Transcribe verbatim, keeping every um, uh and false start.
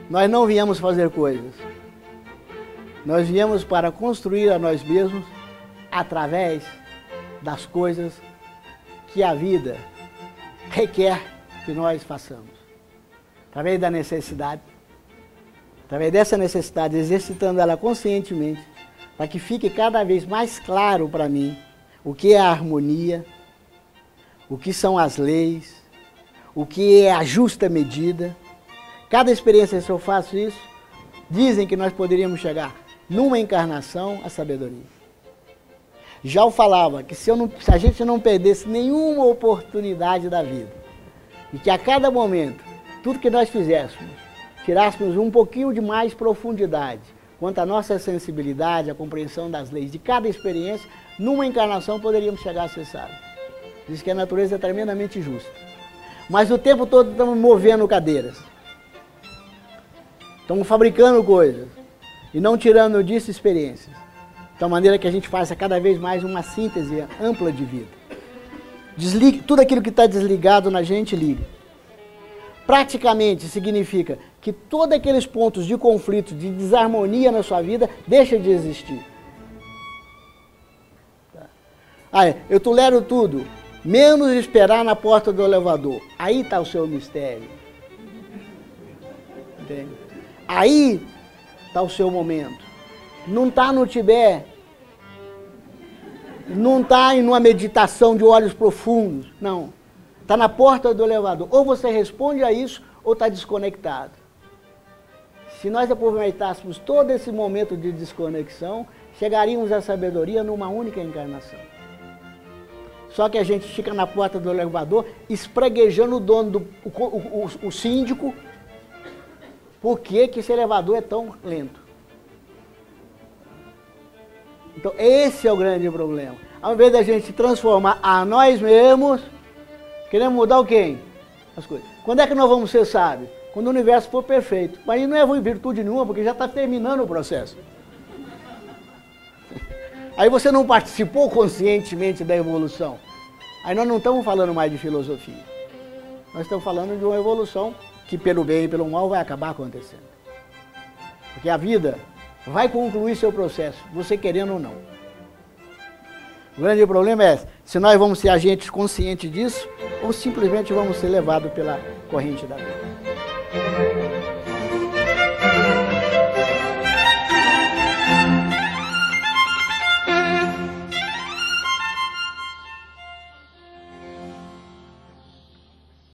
Nós não viemos fazer coisas. Nós viemos para construir a nós mesmos através das coisas que a vida requer que nós façamos. Através da necessidade, através dessa necessidade, exercitando ela conscientemente, para que fique cada vez mais claro para mim o que é a harmonia, o que são as leis, o que é a justa medida. Cada experiência, se eu faço isso, dizem que nós poderíamos chegar numa encarnação à sabedoria. Já eu falava que se, eu não, se a gente não perdesse nenhuma oportunidade da vida, e que a cada momento, tudo que nós fizéssemos, tirássemos um pouquinho de mais profundidade quanto à nossa sensibilidade, a compreensão das leis de cada experiência, numa encarnação poderíamos chegar a ser sábios. Diz que a natureza é tremendamente justa. Mas o tempo todo estamos movendo cadeiras. Estamos fabricando coisas e não tirando disso experiências. De tal maneira que a gente faça cada vez mais uma síntese ampla de vida. Desligue, tudo aquilo que está desligado na gente, liga. Praticamente significa que todos aqueles pontos de conflito, de desarmonia na sua vida, deixam de existir. Ah, é, eu tolero tudo, menos esperar na porta do elevador. Aí está o seu mistério. Entende? Aí está o seu momento. Não está no Tibete, não está em uma meditação de olhos profundos, não. Está na porta do elevador. Ou você responde a isso, ou está desconectado. Se nós aproveitássemos todo esse momento de desconexão, chegaríamos à sabedoria numa única encarnação. Só que a gente fica na porta do elevador, espraguejando o dono, do, o, o, o, o síndico, por que que esse elevador é tão lento. Então esse é o grande problema. Ao invés da gente transformar a nós mesmos, queremos mudar o quem? As coisas. Quando é que nós vamos ser sábios? Quando o universo for perfeito. Mas não é virtude nenhuma, porque já está terminando o processo. Aí você não participou conscientemente da evolução. Aí nós não estamos falando mais de filosofia. Nós estamos falando de uma evolução que pelo bem e pelo mal vai acabar acontecendo. Porque a vida vai concluir seu processo, você querendo ou não. O grande problema é se nós vamos ser agentes conscientes disso ou simplesmente vamos ser levados pela corrente da vida.